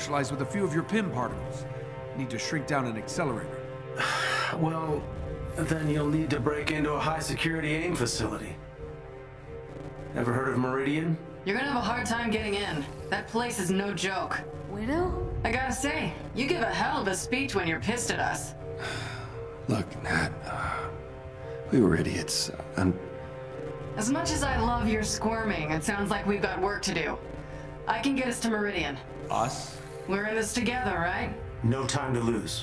specialize with a few of your PYM particles. Need to shrink down an accelerator. Well, then you'll need to break into a high-security AIM facility. Ever heard of Meridian? You're gonna have a hard time getting in. That place is no joke. Widow? I gotta say, you give a hell of a speech when you're pissed at us. Look, Nat, we were idiots. As much as I love your squirming, it sounds like we've got work to do. I can get us to Meridian. Us? We're in this together, right? No time to lose.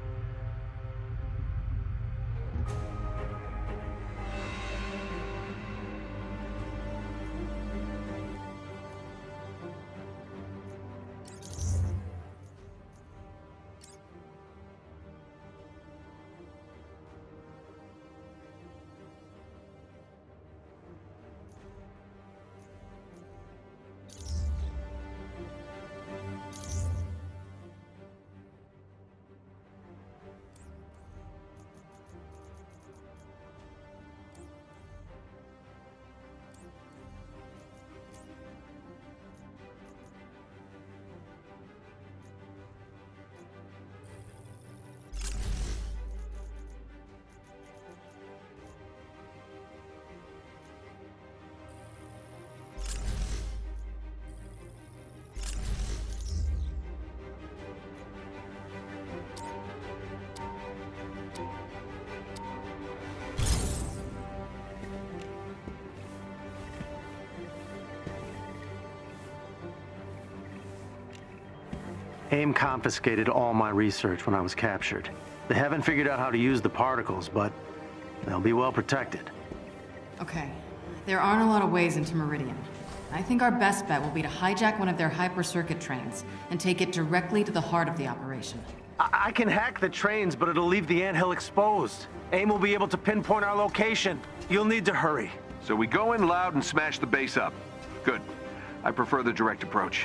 AIM confiscated all my research when I was captured. They haven't figured out how to use the particles, but they'll be well protected. Okay. There aren't a lot of ways into Meridian. I think our best bet will be to hijack one of their hyper-circuit trains and take it directly to the heart of the operation. I can hack the trains, but it'll leave the anthill exposed. AIM will be able to pinpoint our location. You'll need to hurry. So we go in loud and smash the base up. Good. I prefer the direct approach.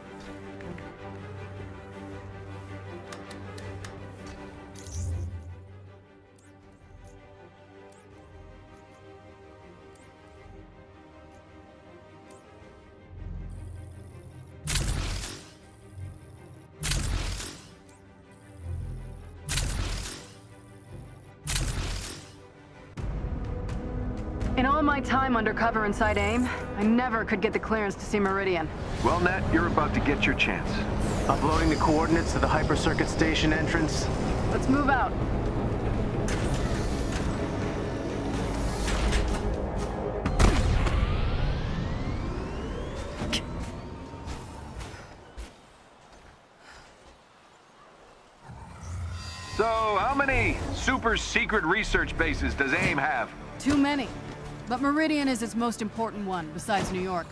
In all my time undercover inside AIM, I never could get the clearance to see Meridian. Well, Nat, you're about to get your chance. Uploading the coordinates to the hyper-circuit station entrance. Let's move out. So, how many super secret research bases does AIM have? Too many. But Meridian is its most important one, besides New York.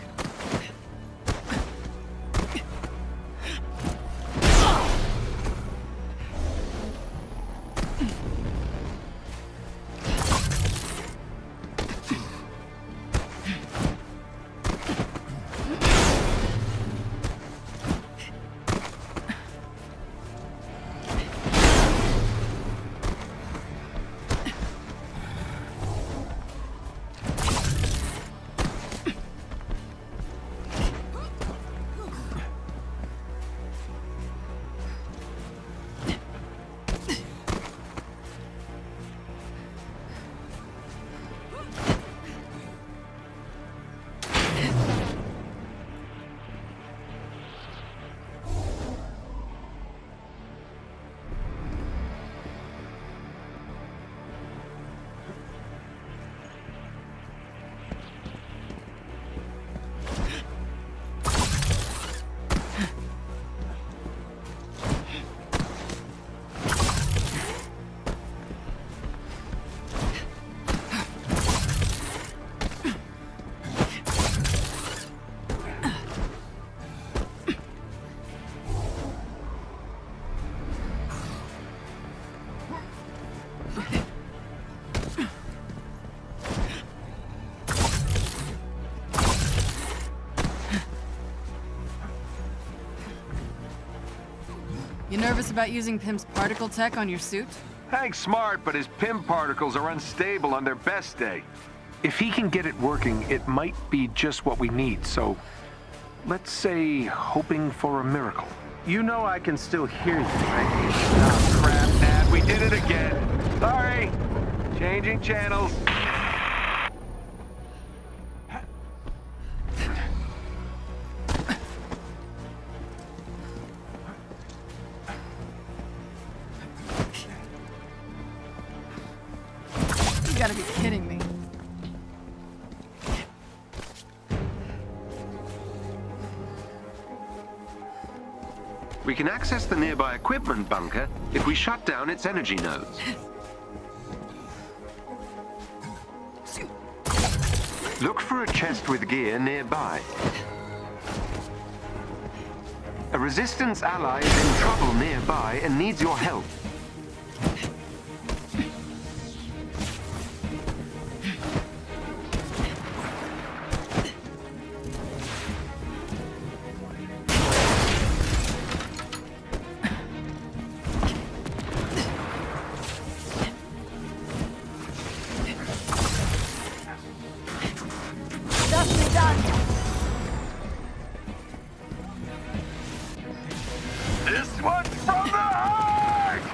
You nervous about using PYM's particle tech on your suit? Hank's smart, but his PYM particles are unstable on their best day. If he can get it working, it might be just what we need, so let's say hoping for a miracle. You know I can still hear you, right? Oh, crap, Nat. We did it again. Sorry. Changing channels. You gotta be kidding me. We can access the nearby equipment bunker if we shut down its energy nodes. Look for a chest with gear nearby. A resistance ally is in trouble nearby and needs your help. This one's from the heart!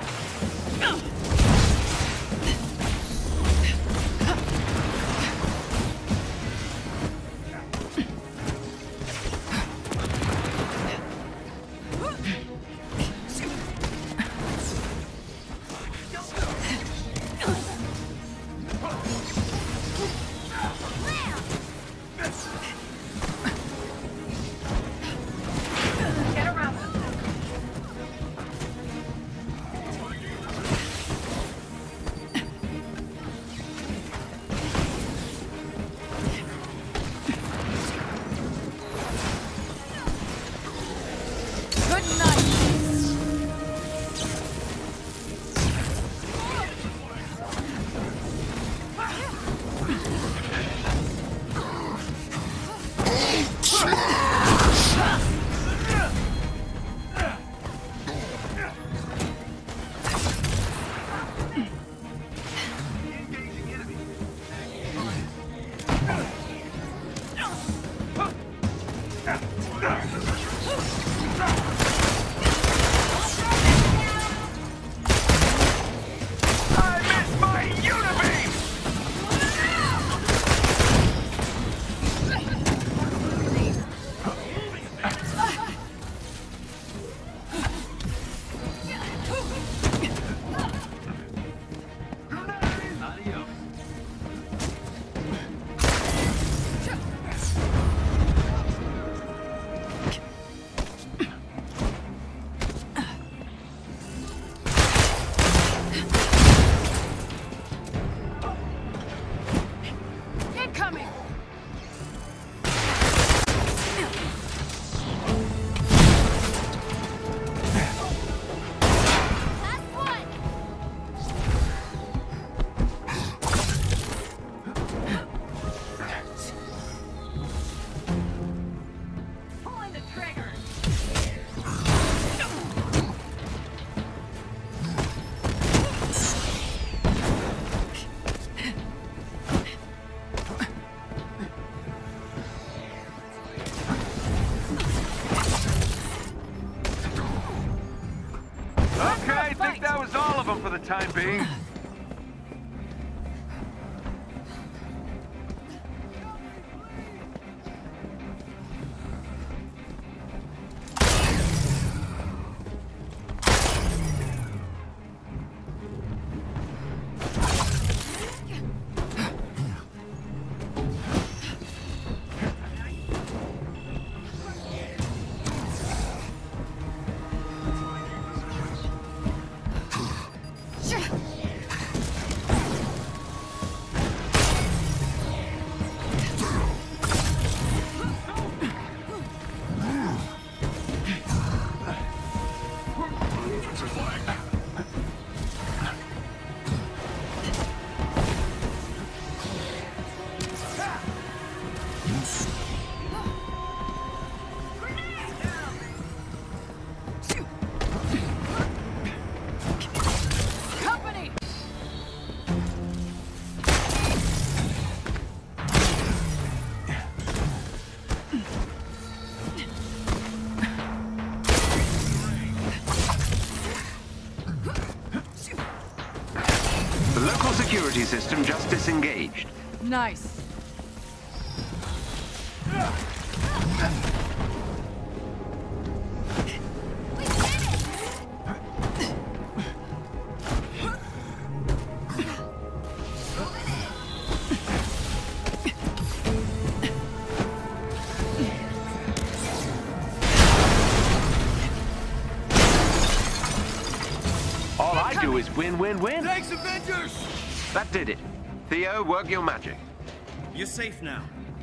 For the time being. system just disengaged. Nice. All I do is win, win, win. Thanks, Avengers! That did it. Theo, work your magic. You're safe now.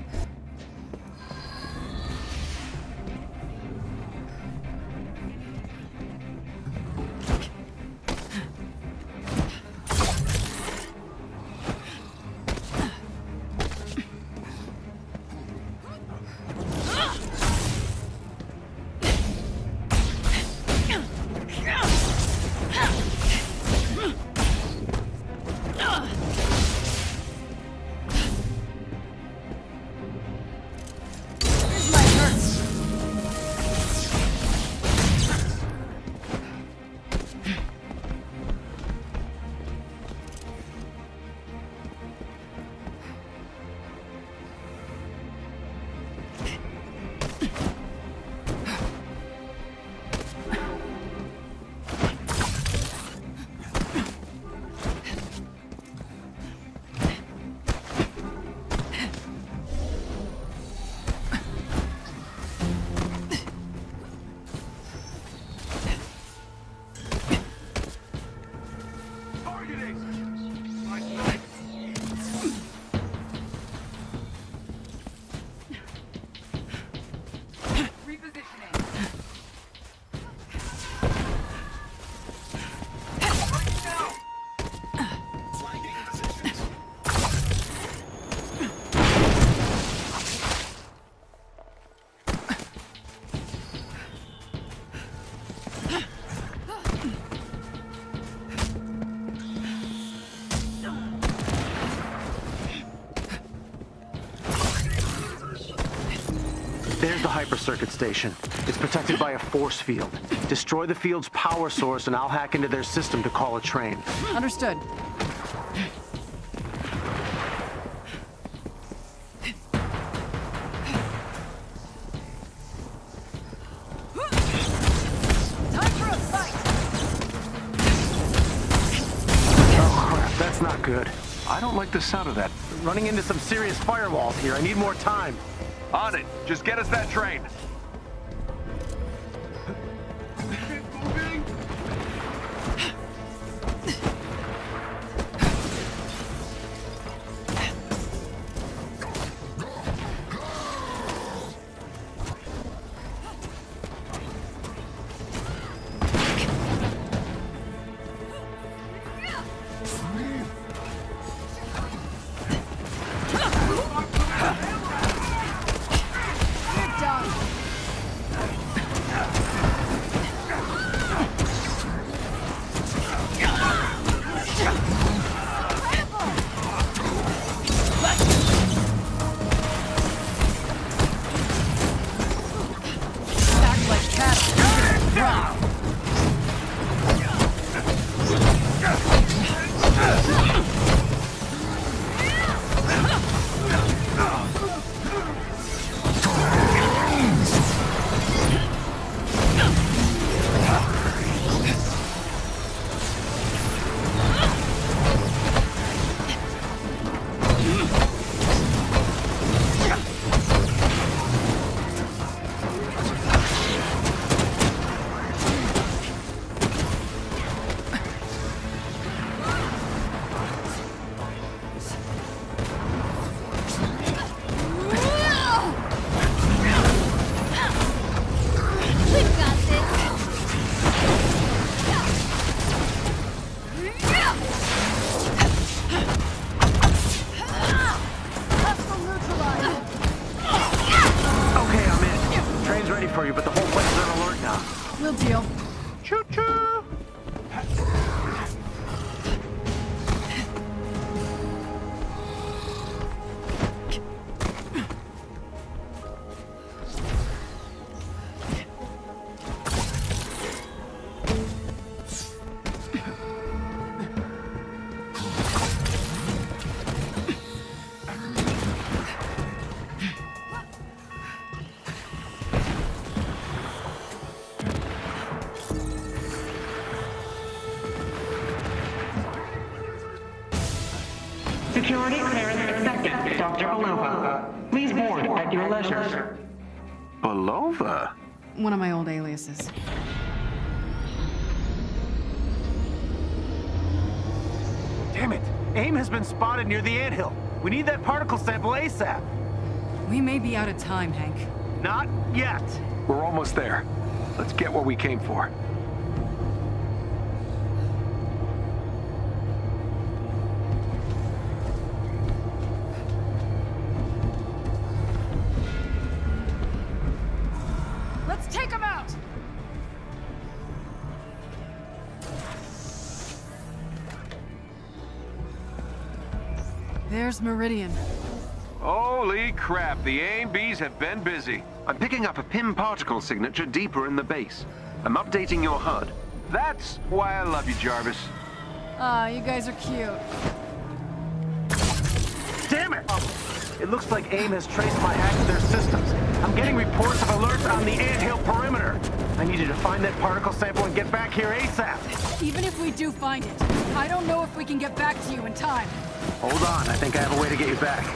There's the hyper-circuit station. It's protected by a force field. Destroy the field's power source and I'll hack into their system to call a train. Understood. Time for a fight! Oh crap, that's not good. I don't like the sound of that. Running into some serious firewalls here. I need more time. On it. Just get us that train. Security clearance accepted, Dr. Belova. Please board at your leisure. Belova? One of my old aliases. Damn it! AIM has been spotted near the anthill. We need that particle sample ASAP. We may be out of time, Hank. Not yet. We're almost there. Let's get what we came for. Let's take him out! There's Meridian. Holy crap, the AIM-Bs have been busy. I'm picking up a PYM particle signature deeper in the base. I'm updating your HUD. That's why I love you, Jarvis. Ah, you guys are cute. Damn it! It looks like AIM has traced my hack to their systems. I'm getting reports of alerts on the anthill perimeter. I need you to find that particle sample and get back here ASAP. Even if we do find it, I don't know if we can get back to you in time. Hold on, I think I have a way to get you back.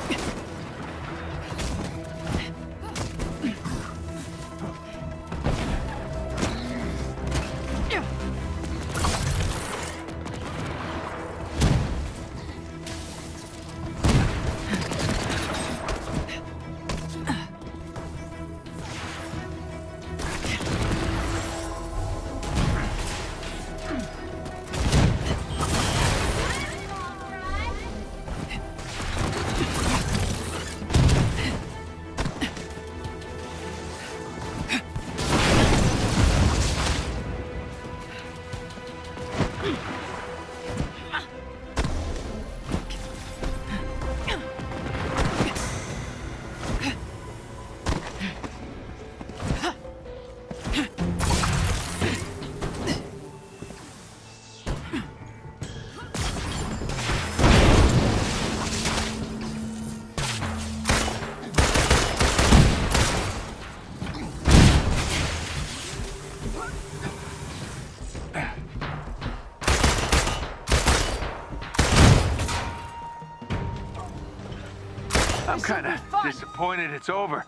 I'm kinda disappointed it's over.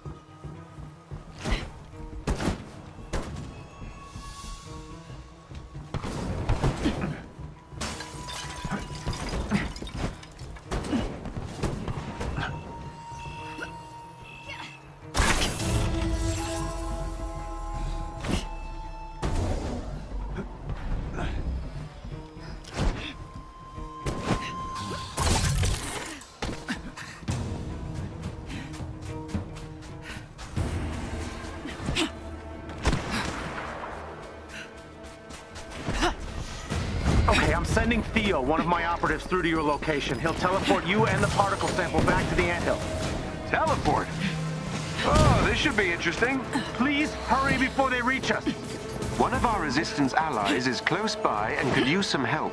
Okay, I'm sending Theo, one of my operatives, through to your location. He'll teleport you and the particle sample back to the anthill. Teleport? Oh, this should be interesting. Please hurry before they reach us. One of our resistance allies is close by and could use some help.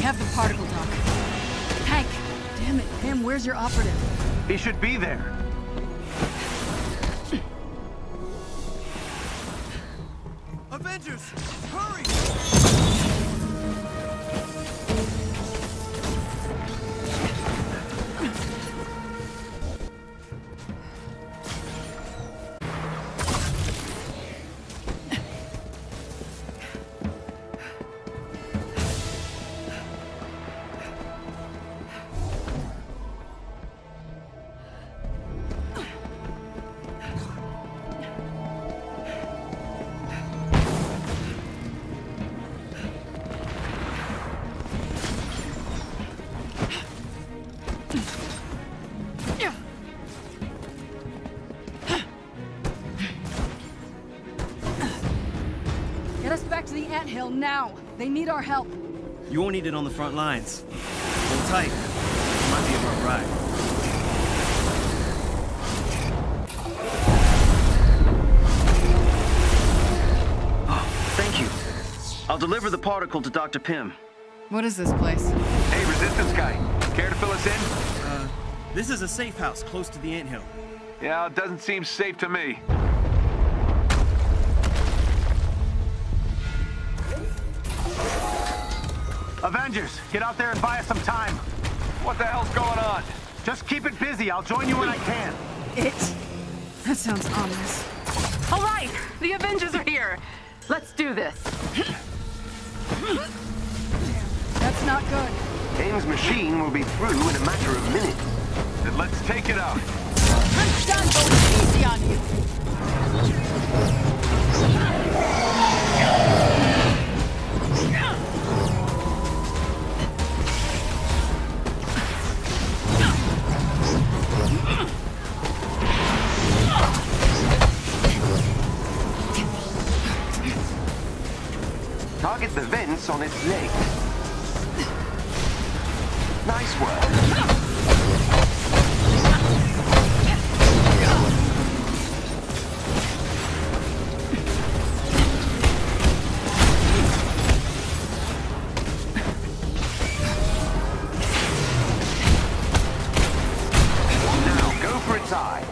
have the particle dock. Hank! Damn it, Pim, where's your operative? He should be there. Avengers! Hurry! Get us back to the anthill now. They need our help. You won't need it on the front lines. Hold tight. It might be a rough ride. Oh, thank you. I'll deliver the particle to Dr. Pym. What is this place? Hey, Resistance guy. Care to fill us in? This is a safe house close to the anthill. Yeah, it doesn't seem safe to me. Avengers, get out there and buy us some time. What the hell's going on? Just keep it busy. I'll join you when I can. That sounds ominous. All right, the Avengers are here. Let's do this. That's not good. AIM's machine will be through in a matter of minutes. Then let's take it out. I'm done going easy on you. Target the vents on its legs. Nice work. Now go for its eye.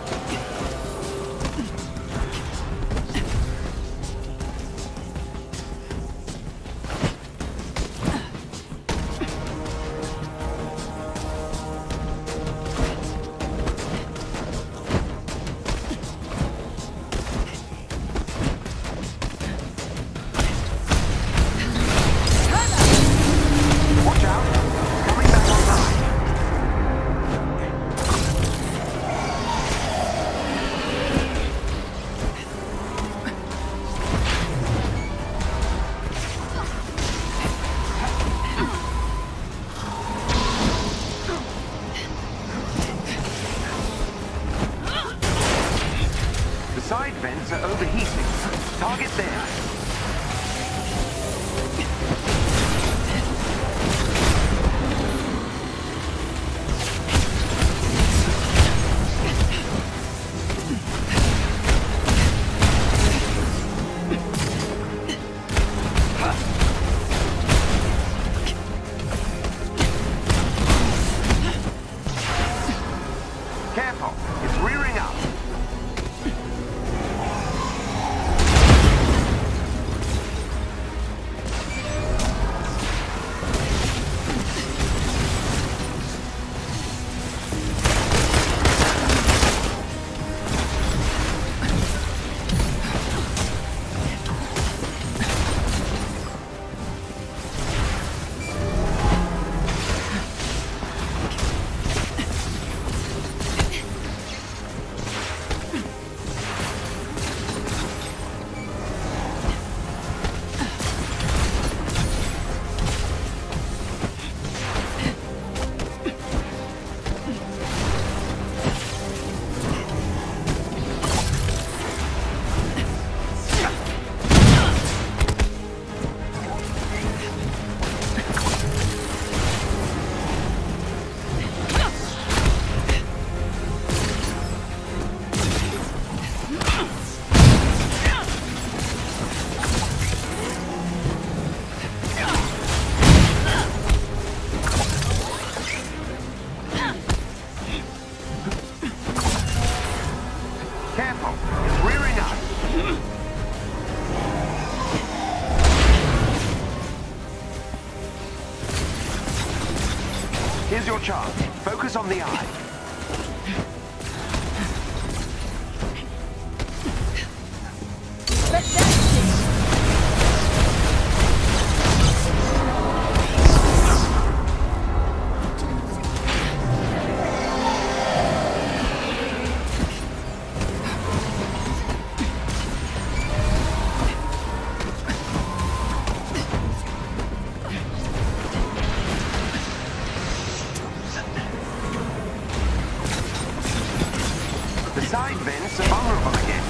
Here's your chance. Focus on the eye. The side vents are vulnerable again.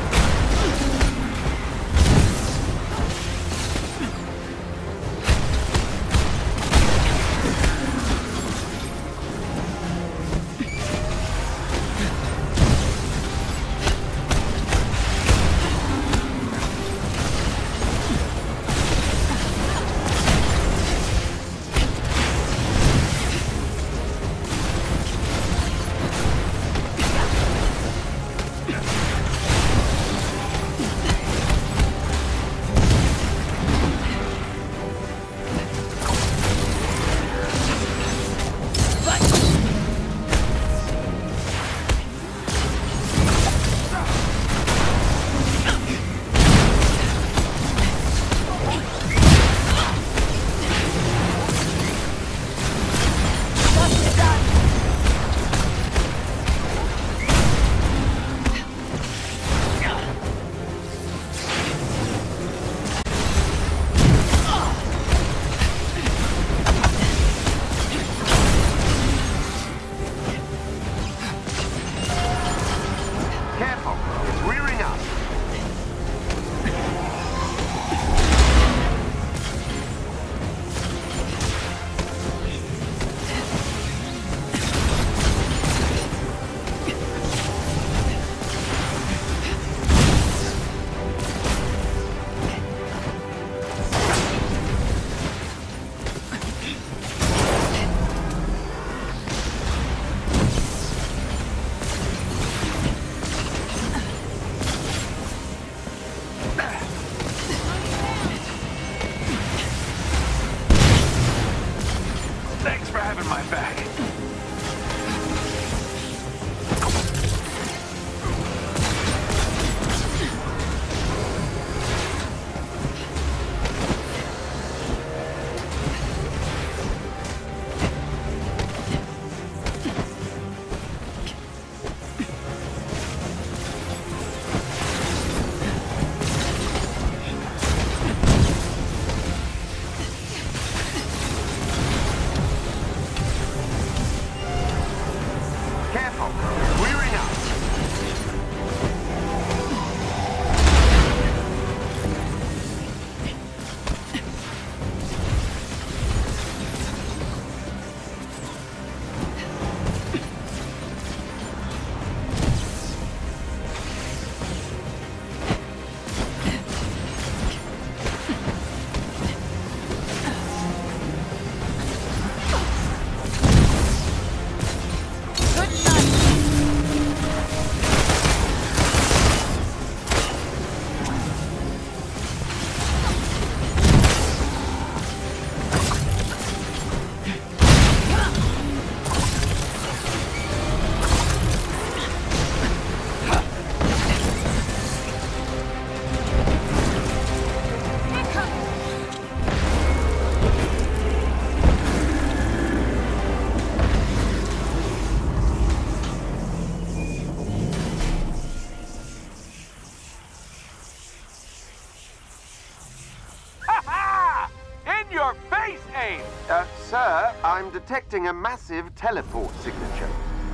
Sir, I'm detecting a massive teleport signature.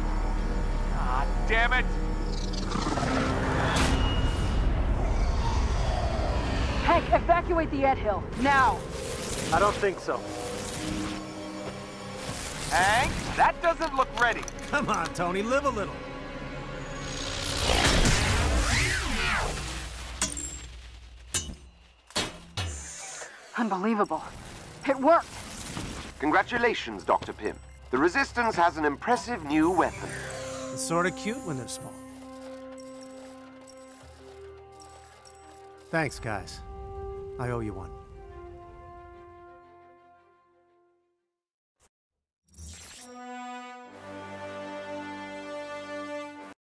Ah, damn it! Hank, evacuate the anthill, now! I don't think so. Hank, that doesn't look ready. Come on, Tony, live a little. Unbelievable. It worked! Congratulations, Dr. Pym. The Resistance has an impressive new weapon. It's sort of cute when they're small. Thanks, guys. I owe you one.